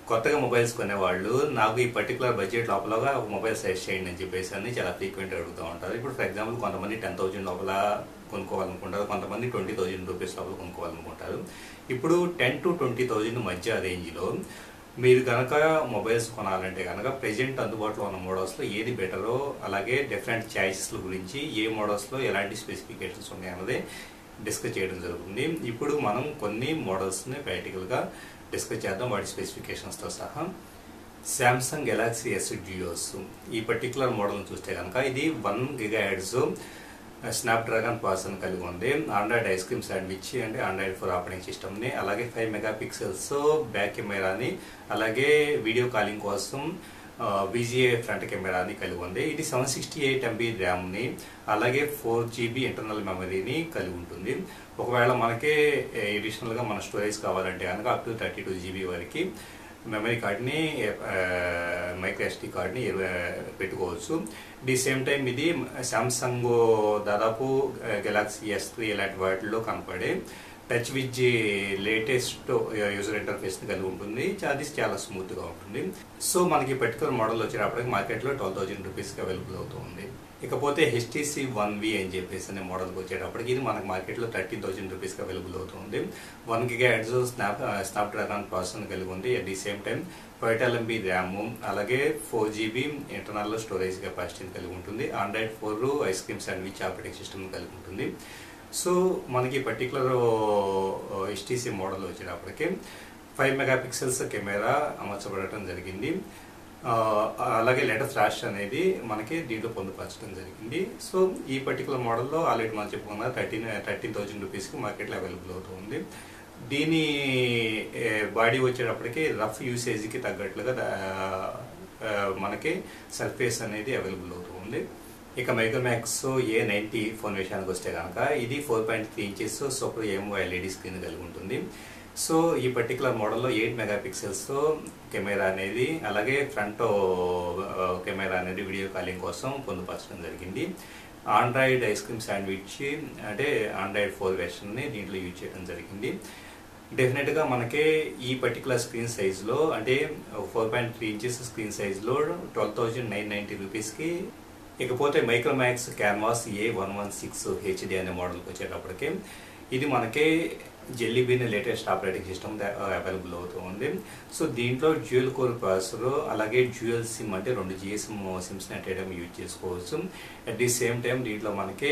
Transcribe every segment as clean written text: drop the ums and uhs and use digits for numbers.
కొత్తగా మొబైల్స్ కొనేవాళ్ళు నాకు ఈ పర్టికులర్ బడ్జెట్ లోపలగా ఒక మొబైల్ సజెస్ట్ చేయండి అని చెప్పేసి అని చాలా ఫ్రీక్వెంట్ అడుగుతూ ఉంటారు. ఇప్పుడు ఫర్ ఎగ్జాంపుల్ కొంతమంది 10,000 లోపల కొనుక్కోవాలనుకుంటారు, కొంతమంది 20,000 రూపీస్ లోపల కొనుక్కోవాలనుకుంటారు. ఇప్పుడు 10 to 20,000 మధ్య రేంజ్లో మీరు కనుక మొబైల్స్ కొనాలంటే కనుక ప్రెజెంట్ అందుబాటులో ఉన్న మోడల్స్లో ఏది బెటరో, అలాగే డిఫరెంట్ చాయిసెస్ల గురించి ఏ మోడల్స్లో ఎలాంటి స్పెసిఫికేషన్స్ ఉన్నాయన్నది డిస్కస్ చేయడం జరుగుతుంది. ఇప్పుడు మనం కొన్ని మోడల్స్ని ప్రాక్టికల్గా డిస్కస్ చేద్దాం వాటి స్పెసిఫికేషన్స్తో సహా. శాంసంగ్ గెలాక్సీ ఎస్ డ్యూయోస్ ఈ పర్టికులర్ మోడల్ని చూస్తే కనుక ఇది 1 GHz స్నాప్డ్రాగన్ ప్రాసెసర్ని కలిగి ఉంది. ఆండ్రాయిడ్ ఐస్ క్రీమ్ శాండ్విచ్ అంటే ఆండ్రాయిడ్ 4 ఆపరేటింగ్ సిస్టమ్ని, అలాగే 5 మెగాపిక్సెల్స్ బ్యాక్ కెమెరాని, అలాగే వీడియో కాలింగ్ కోసం VGA ఫ్రంట్ కెమెరాని కలిగి ఉంది. ఇది 768 MB ర్యామ్ని, అలాగే 4 GB ఇంటర్నల్ మెమరీని కలిగి ఉంటుంది. ఒకవేళ మనకే ఎడిషనల్గా మన స్టోరేజ్ కావాలంటే కనుక అప్ టు 32 GB వరకు మెమరీ కార్డ్ని, మైక్రో SD కార్డ్ని పెట్టుకోవచ్చు. ది సేమ్ టైం ఇది శాంసంగ్ దాదాపు గెలాక్సీ S3 ఇలాంటి వాటిల్లో కనపడే టచ్ విత్ లేటెస్ట్ యూజర్ ఇంటర్ఫేస్ని కలిగి ఉంటుంది. అది చాలా స్మూత్గా ఉంటుంది. సో మనకి పర్టికులర్ మోడల్ వచ్చేటప్పటికి మార్కెట్లో 12,000 రూపీస్కి అవైలబుల్ అవుతుంది. ఇకపోతే HTC One V అని చెప్పేసి అనే మోడల్కి వచ్చేటప్పటికి ఇది మనకి మార్కెట్లో 13,000 రూపీస్కి అవైలబుల్ అవుతుంది. 1 GHz స్నాప్డ్రాగన్ ప్రాసెసర్ని కలిగి ఉంది. At the same time 12 MB RAM, అలాగే 4 GB ఇంటర్నల్ స్టోరేజ్ కెపాసిటీని కలిగి ఉంటుంది. Android 4 ice cream sandwich operating system కలిగి ఉంటుంది. సో మనకి పర్టికులర్ HTC మోడల్ వచ్చేటప్పటికి 5 మెగాపిక్సెల్స్ కెమెరా అమర్చబడటం జరిగింది. అలాగే లెటర్ ఫ్లాష్ అనేది మనకి దీంట్లో పొందుపరచడం జరిగింది. సో ఈ పర్టికులర్ మోడల్లో ఆల్రెడీ మనం చెప్పుకున్న 13,000 రూపీస్కి మార్కెట్లో అవైలబుల్ అవుతుంది. దీని బాడీ వచ్చేటప్పటికి రఫ్ యూసేజ్కి తగ్గట్లుగా మనకి సర్ఫేస్ అనేది అవైలబుల్ అవుతుంది. ఇక మైక్రోమాక్స్ A90 ఫోన్ విషయానికి వస్తే కనుక ఇది 4.3 inches super AMOLED LED screen కలిగి ఉంటుంది. సో ఈ పర్టికులర్ మోడల్లో 8 మెగాపిక్సెల్స్ కెమెరా అనేది, అలాగే ఫ్రంట్ కెమెరా అనేది వీడియో కాలింగ్ కోసం పొందుపరచడం జరిగింది. ఆండ్రాయిడ్ ఐస్ క్రీమ్ శాండ్విచ్ అంటే ఆండ్రాయిడ్ 4 వెర్షన్ని దీంట్లో యూజ్ చేయడం జరిగింది. డెఫినెట్గా మనకి ఈ పర్టికులర్ స్క్రీన్ సైజ్లో అంటే 4.3 ఇంచెస్ స్క్రీన్ సైజ్లో 12,990 రూపీస్కి. ఇకపోతే మైక్రోమాక్స్ క్యాన్వాస్ A116 HD అనే మోడల్కి వచ్చేటప్పటికి ఇది మనకి jelly bean latest operating system available అవుతుంది. సో దీంట్లో డ్యూయల్ కోర్ ప్రాసెసర్, అలాగే డ్యూయల్ సిమ్ అంటే 2 GSM సిమ్స్ని అటేటం యూజ్ చేసుకోవచ్చు. అట్ ది సేమ్ టైం దీంట్లో మనకి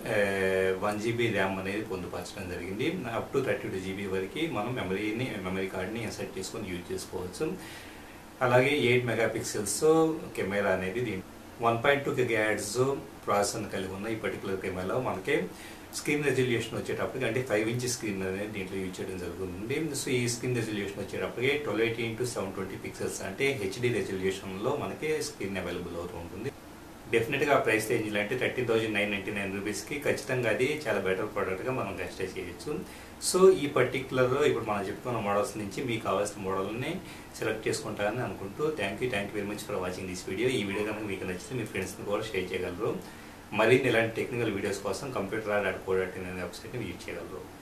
1 GB ర్యామ్ అనేది పొందుపరచడం జరిగింది. అప్ టు 32 GB వరకు మనం మెమరీ కార్డ్ని ఇన్సర్ట్ చేసుకొని యూజ్ చేసుకోవచ్చు. అలాగే 8 మెగాపిక్సెల్స్ కెమెరా అనేది దీంట్లో 1.2 GHz ప్రాసెసర్ని కలిగి ఉన్న ఈ పర్టికులర్ కెమెరాలో మనకి స్క్రీన్ రెజల్యూషన్ వచ్చేటప్పటికి అంటే 5 ఇంచ్ స్క్రీన్ అనేది దీంట్లో యూజ్ చేయడం జరుగుతుంది. సో ఈ స్క్రీన్ రెజల్యూషన్ వచ్చేటప్పటికి 1280 x 720 పిక్సెల్స్ అంటే HD రెజల్యూషన్లో మనకి స్క్రీన్ అవైలబుల్ అవుతూ ఉంటుంది. డెఫినెట్గా ప్రైస్ రేంజ్లో అంటే 13,999 రూపీస్కి ఖచ్చితంగా అది చాలా బెటర్ ప్రోడక్ట్గా మనం కన్సిడర్ చేయొచ్చు. సో ఈ పర్టికులర్ ఇప్పుడు మనం చెప్పుకున్న మోడల్స్ నుంచి మీకు కావాల్సిన మోడల్ని సెలెక్ట్ చేసుకుంటారని అనుకుంటూ thank you very much for watching this video. ఈ వీడియో కనుక మీకు నచ్చితే మీ ఫ్రెండ్స్ని కూడా షేర్ చేయగలరు. మరిన్ని ఇలాంటి టెక్నికల్ వీడియోస్ కోసం computerlab.co.in అనే వెబ్సైట్ని విజిట్ చేయగలరు.